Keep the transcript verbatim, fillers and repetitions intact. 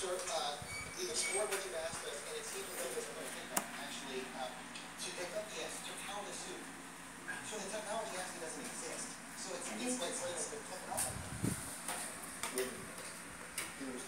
sort of uh, we've explored what you've asked us, and it seems as though there's another pickup actually um, to pick up. Yes, to count the suit. So the technology actually doesn't exist. So it's it's like it's like it's been taken up. It was